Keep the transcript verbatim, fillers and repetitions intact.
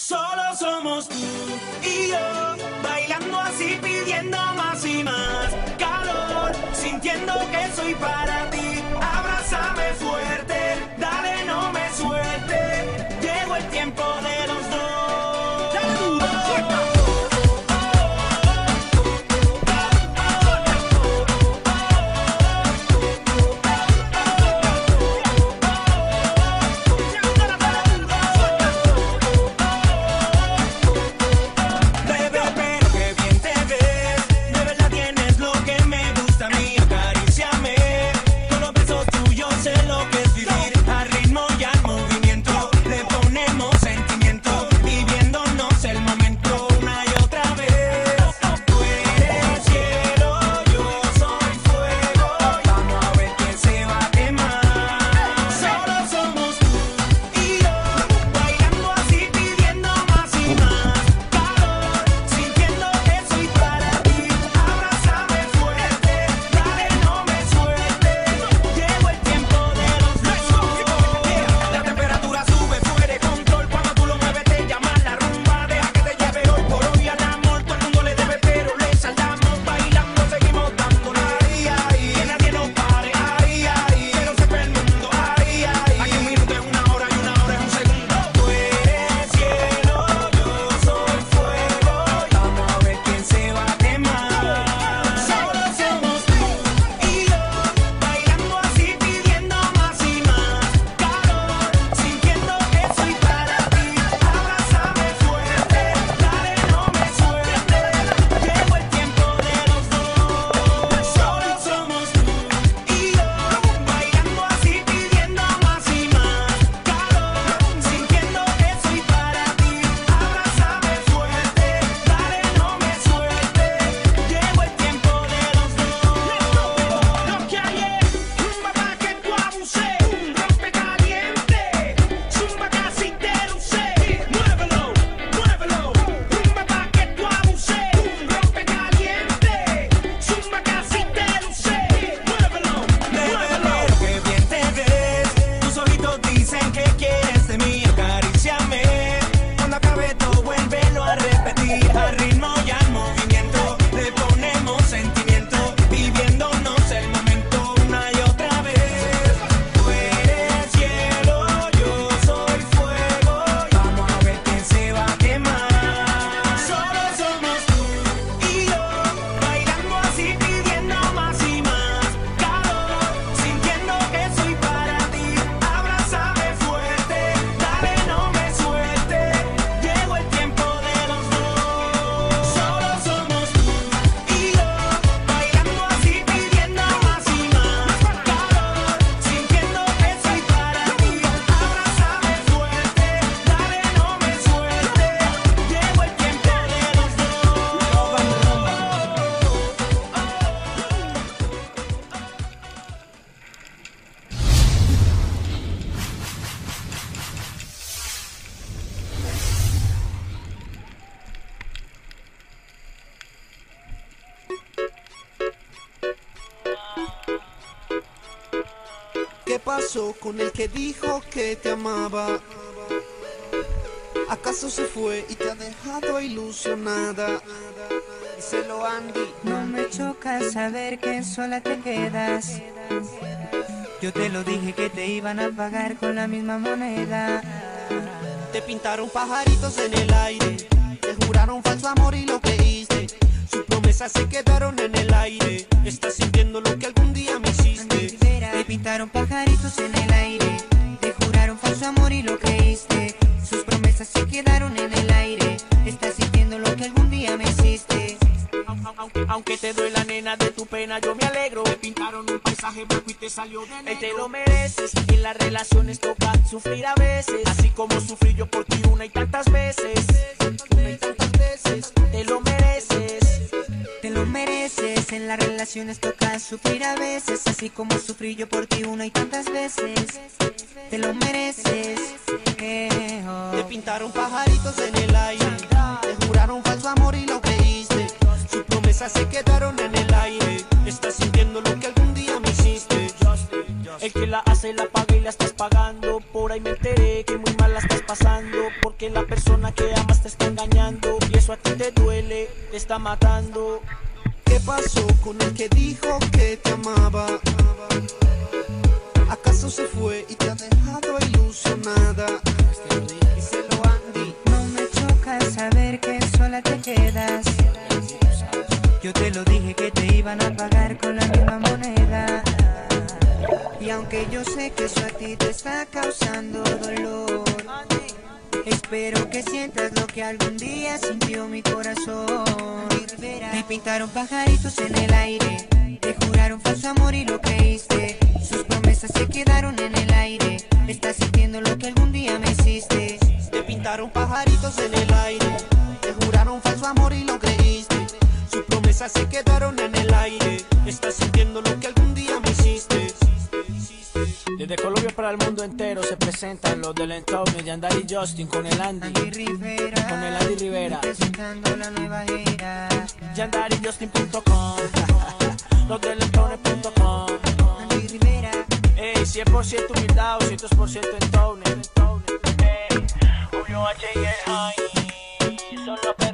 Solo somos tú y yo, bailando así, pidiendo más y más calor, sintiendo que soy para ti. Abrázame fuerte, dale, no me suelte. Llegó el tiempo de los dos. ¿Qué pasó con el que dijo que te amaba? ¿Acaso se fue y te ha dejado ilusionada? Díselo, Andy. No me choca saber que sola te quedas. Yo te lo dije que te iban a pagar con la misma moneda. Te pintaron pajaritos en el aire, te juraron falso amor y lo creíste. Sus promesas se quedaron en el aire. Estás sintiendo lo que algún día me hiciste. Te pintaron pajaritos en el aire, te juraron falso amor y lo creíste. Sus promesas se quedaron en el aire. Estás sintiendo lo que algún día me hiciste. Aunque, aunque te duele la nena de tu pena, yo me alegro. Me pintaron un paisaje blanco y te salió de negro. Te lo mereces, en las relaciones toca sufrir a veces, así como sufrí yo por ti una y tantas veces. Una y tantas veces, te lo mereces. Te lo mereces, en las relaciones toca sufrir a veces, así como sufrí yo por ti una y tantas veces. Te lo mereces. Eh, oh. Te pintaron pajaritos en el aire, te juraron falso amor y lo creíste. Sus promesas se quedaron en el aire. Estás sintiendo lo que algún día me hiciste. El que la hace la paga y la estás pagando. Por ahí me enteré que muy mal la estás pasando, porque la la persona que amas te está engañando y eso a ti te duele, te está matando. ¿Qué pasó con el que dijo que te amaba? ¿Acaso se fue y te ha dejado ilusionada? Díselo, Andy. No me choca saber que sola te quedas. Yo te lo dije que te iban a pagar con la misma moneda. Y aunque yo sé que eso a ti te está causando dolor, espero que sientas lo que algún día sintió mi corazón. Me pintaron pajaritos en el aire, te juraron falso amor y lo creíste. Sus promesas se quedaron en el aire, estás sintiendo lo que algún día me hiciste. Te pintaron pajaritos en el aire, te juraron falso amor y lo creíste. Sus promesas se quedaron en el aire, estás sintiendo lo que algún día me hiciste. Desde Colombia para el mundo entero se presentan los del entorno, Yandari y Justin con el Andy, Andy Rivera, con el Andy Rivera, presentando la nueva era. Yandari Justin punto com, los del entorno punto com. Andy Rivera, Ey, cien por ciento humildad, doscientos por ciento entorno. Ey, Julio H y el High, son los